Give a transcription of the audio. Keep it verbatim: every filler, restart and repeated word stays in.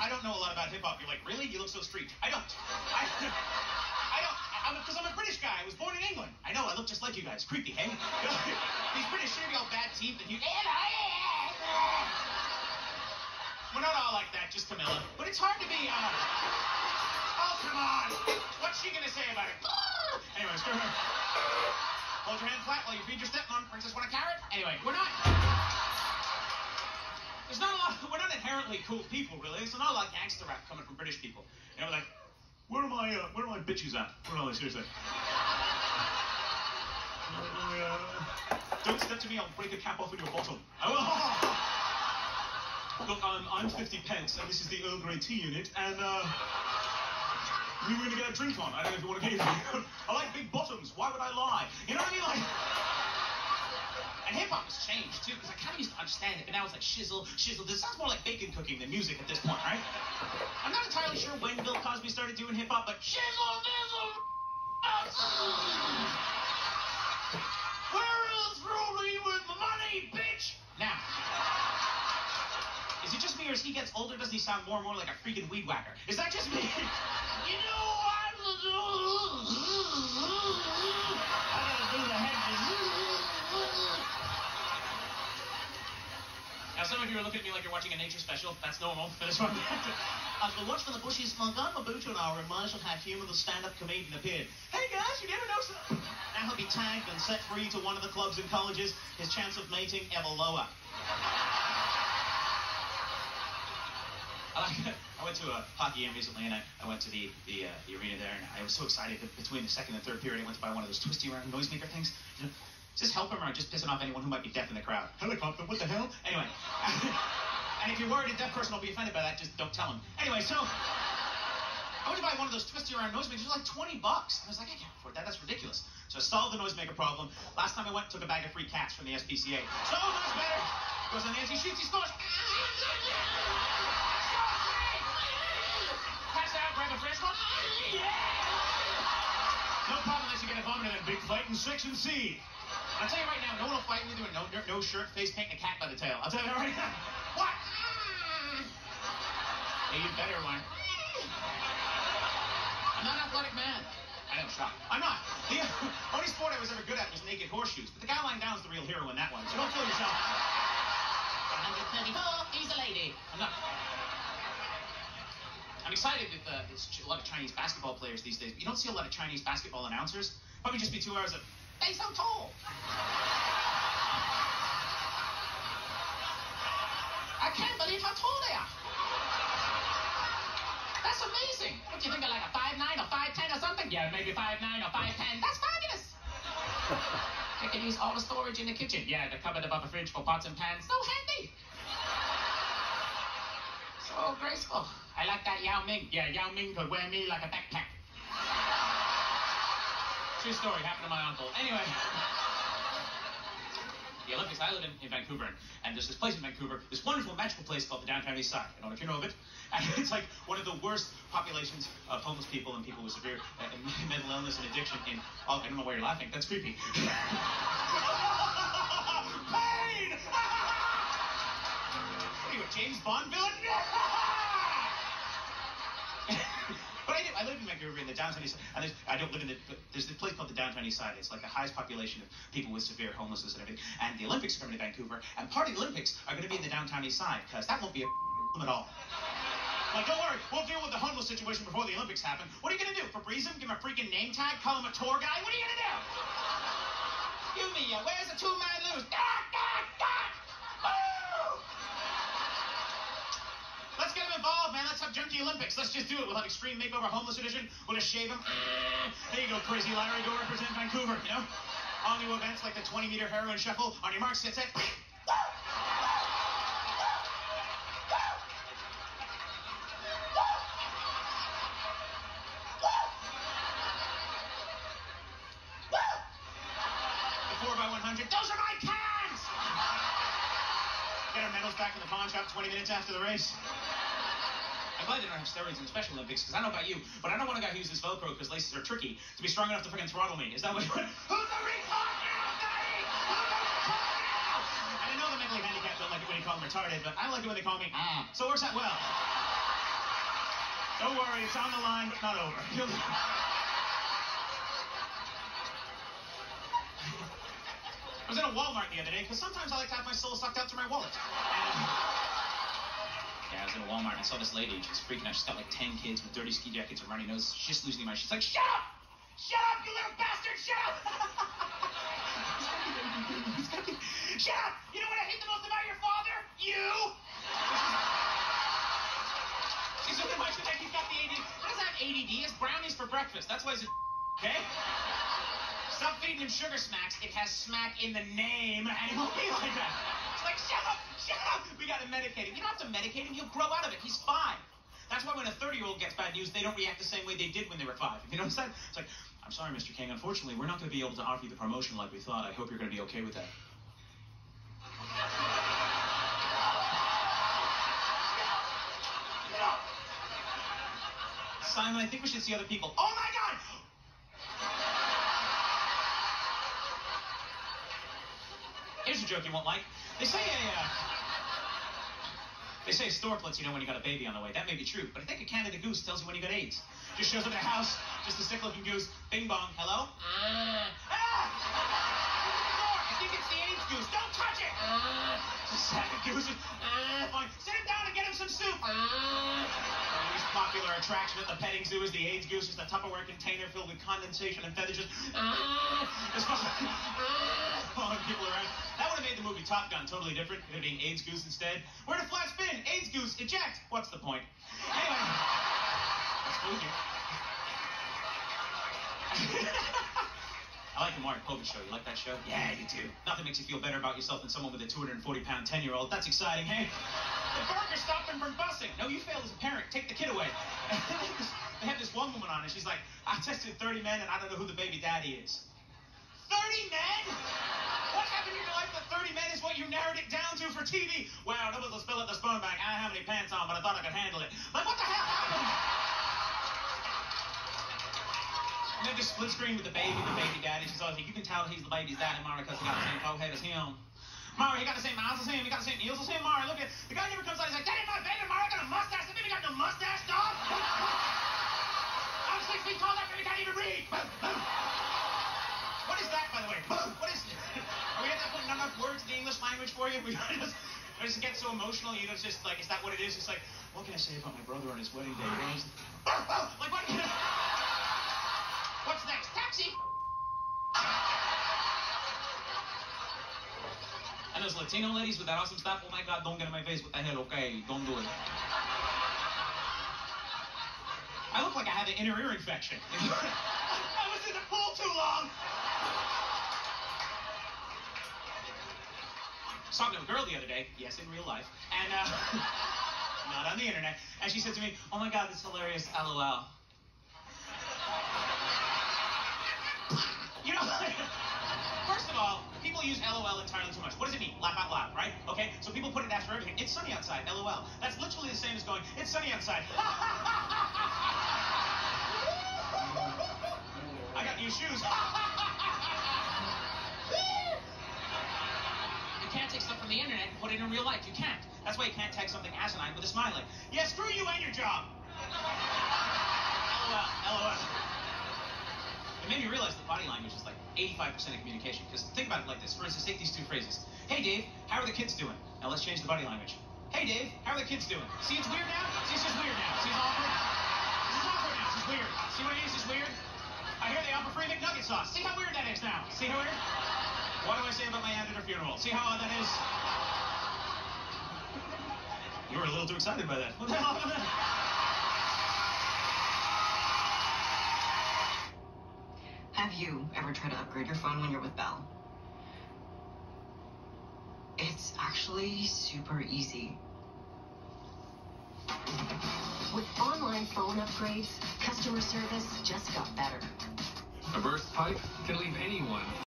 I don't know a lot about hip-hop. You're like, really? You look so street. I don't. I, I don't. Because I'm, I'm a British guy. I was born in England. I know, I look just like you guys. Creepy, hey? These British shitty all bad teeth and you... We're not all like that, just Camilla. But it's hard to be, uh... Oh, come on! What's she gonna say about it? Anyways, go ahead. Hold your hand flat while you feed your stepmom. Princess want a carrot? Anyway, we're not... There's not a lot... We're not inherently cool people, really. There's not a lot of gangster rap coming from British people. You know, like... Where are my, uh, where are my bitches at? Where are they, seriously? Don't step to me, I'll break a cap off in your bottom. Oh. Look, I'm, I'm fifty pence, and this is the Earl Grey tea unit, and, uh... we were gonna get a drink on. I don't know if you want to get anything. I like big bottoms. Why would I lie? You know what I mean? Like... And hip-hop has changed, too, because I kind of used to understand it, but now it's like shizzle, shizzle. This sounds more like bacon cooking than music at this point, right? I'm not entirely sure when Bill Cosby started doing hip-hop, but shizzle, dizzle, where is Rudy with the money, bitch? Now, is it just me, or as he gets older, doesn't he sound more and more like a freaking weed whacker? Is that just me? You know what to do? I gotta do the head. Now, some of you are looking at me like you're watching a nature special. That's normal for this one. As we watch from the bushes, Montgomery Mabutu and our immersive have humour, the stand-up comedian appeared. Hey guys, you never know something. Now he'll be tagged and set free to one of the clubs and colleges. His chance of mating ever lower. I, like, I went to a hockey game recently, and I, I went to the the, uh, the arena there, and I was so excited that between the second and third period, I went to buy one of those twisty around noisemaker things. You know, just help him, or just pissing off anyone who might be deaf in the crowd. Helicopter, what the hell? Anyway. And if you're worried a deaf person will be offended by that, just don't tell him. Anyway, so... I went to buy one of those twisty around noisemakers. It was like twenty bucks. I was like, I can't afford that. That's ridiculous. So I solved the noisemaker problem. Last time I went, took a bag of free cats from the S P C A. So much better. Goes on Nancy, shoots, he scores. Pass out, grab a fresh one. No problem unless you get a vomit and a big fight in Section C. I'll tell you right now, no one will fight me doing no, no shirt, face painting a cat by the tail. I'll tell you right now. What? Hey, you better one. I'm not an athletic man. I know, shock. I'm not. The only sport I was ever good at was naked horseshoes. But the guy lying down is the real hero in that one. So don't kill yourself. one thirty-four, he's a lady. I'm not. I'm excited that uh, there's a lot of Chinese basketball players these days. But you don't see a lot of Chinese basketball announcers. Probably just be two hours of, they so tall. I can't believe how tall they are. That's amazing. What do you think of, like a five nine or five ten or something? Yeah, maybe five nine or five ten. That's fabulous. They can use all the storage in the kitchen. Yeah, the cupboard above the fridge for pots and pans. So handy. So graceful. I like that Yao Ming. Yeah, Yao Ming could wear me like a backpack. True story, happened to my uncle. Anyway. The Olympics, I live in, in Vancouver, and there's this place in Vancouver, this wonderful magical place called the Downtown East Side. I don't know if you know of it. And it's like one of the worst populations of homeless people and people with severe uh, mental illness and addiction in, oh, I don't know why you're laughing, that's creepy. Pain! What are you, a James Bond villain? But I, do, I live in Vancouver in the Downtown East Side, and there's, I don't live in the, there's this place called the Downtown East Side. It's like the highest population of people with severe homelessness and everything. And the Olympics are coming to Vancouver, and part of the Olympics are going to be in the Downtown East Side, because that won't be a at all. Like, don't worry, we'll deal with the homeless situation before the Olympics happen. What are you going to do? Febreze him? Give him a freaking name tag? Call him a tour guy? What are you going to do? You me, uh, where's the two-man lose? God, God, God! Woo! Let's get him involved, man. Let's have Junkie Olympics. Let's just do it. We'll have Extreme Makeover Homeless Edition. We'll just shave him. There you go, Crazy Larry. Go represent Vancouver, you know? All new events like the twenty-meter heroin shuffle. On your marks, get set. Those are my cans! Get our medals back in the pawn shop twenty minutes after the race. I'm glad they don't have steroids in the Special Olympics, because I don't know about you, but I don't want a guy who uses Velcro because laces are tricky to be strong enough to freaking throttle me. Is that what you're... Who's the retard now, Daddy? Who's the retard now? And I know the mentally handicapped don't like it when you call them retarded, but I like it when they call me, ah. So it works out well. Don't worry, it's on the line, but not over. I was in a Walmart the other day, because sometimes I like to have my soul sucked out to my wallet. And, yeah, I was in a Walmart and I saw this lady. She's freaking out. She's got like ten kids with dirty ski jackets and runny noses. She's just losing her mind. She's like, shut up! Shut up, you little bastard! Shut up! Shut up! You know what I hate the most about your father? You! She's looking at me like he's got the A D D. He doesn't have A D D. He has brownies for breakfast. That's why he's a okay? Stop feeding him sugar smacks. It has smack in the name, and he won't be like that. It's like, shut up, shut up. We got to medicate him. You don't have to medicate him. He'll grow out of it. He's five. That's why when a thirty-year-old gets bad news, they don't react the same way they did when they were five. You know what I'm saying? It's like, I'm sorry, Mister King. Unfortunately, we're not going to be able to offer you the promotion like we thought. I hope you're going to be okay with that. Simon, I think we should see other people. Oh, my God! Here's a joke you won't like. They say a, uh, they say a stork lets you know when you got a baby on the way. That may be true, but I think a Canada goose tells you when you got AIDS. Just shows up at a house, just a sick-looking goose. Bing bong. Hello? Ah! Ah! I think it's the AIDS goose. Don't touch it! Ah! It's a sack of gooses. Ah! Fine. Sit him down and get him some soup. Ah! The least popular attraction at the petting zoo is the AIDS goose. Just a Tupperware container filled with condensation and feathers. Just ah! Just following people around. That would have made the movie Top Gun totally different if it being AIDS goose instead. We're in a flat spin. AIDS goose, eject. What's the point? Anyway, let's move here. I like the Maury Povich show. You like that show? Yeah, you do. Nothing makes you feel better about yourself than someone with a two hundred forty pound ten-year-old. That's exciting, hey? The burger stopped him from busting. No, you failed as a parent. Take the kid away. They had this one woman on, and she's like, I tested thirty men, and I don't know who the baby daddy is. thirty men? What happened in your life that thirty men is what you narrowed it down to for T V? Wow, there was a spill at the sperm bank. I don't have any pants on, but I thought I could handle it. Like, what the hell happened? And then just split screen with the baby, the baby daddy. She's always like, you can tell he's the baby's daddy, Mara, because he got the same forehead as him. Mara, he got the same mouth as him. He got the same ears as him. Mara, look at the guy never comes out. He's like, Daddy, my baby, Mara got a mustache. The baby got no mustache, dog. I'm six feet tall. That baby can't even read. What is that, by the way? What is? Are we at that point not enough words in the English language for you? We just, we just get so emotional. You know, it's just like, is that what it is? It's like, what can I say about my brother on his wedding day? Like, what? What's next? Taxi! And those Latino ladies with that awesome stuff, oh my God, don't get in my face. What the hell? Okay, don't do it. I look like I had an inner ear infection. I was in the pool too long. I was talking to a girl the other day, yes, in real life, and uh, not on the internet, and she said to me, oh my God, this is hilarious, LOL. You know, first of all, people use LOL entirely too much. What does it mean? Laugh out loud, right? Okay, so people put it after everything. It's sunny outside, LOL. That's literally the same as going, it's sunny outside. I got new shoes. You can't take stuff from the internet and put it in real life. You can't. That's why you can't tag something asinine with a smiley. Yeah, screw you and your job. LOL, LOL. It made me realize that body language is like eighty-five percent of communication. Because think about it like this. For instance, take these two phrases. Hey, Dave, how are the kids doing? Now let's change the body language. Hey, Dave, how are the kids doing? See, it's weird now? See, it's just weird now. See, it's awkward? It's awkward now. It's just weird. See what it is? It's weird? I hear they offer free McNugget sauce. See how weird that is now? See how weird? What do I say about my aunt at her funeral? See how odd that is? You were a little too excited by that. What the hell? Have you ever tried to upgrade your phone when you're with Bell? It's actually super easy. With online phone upgrades, customer service just got better. A burst pipe can leave anyone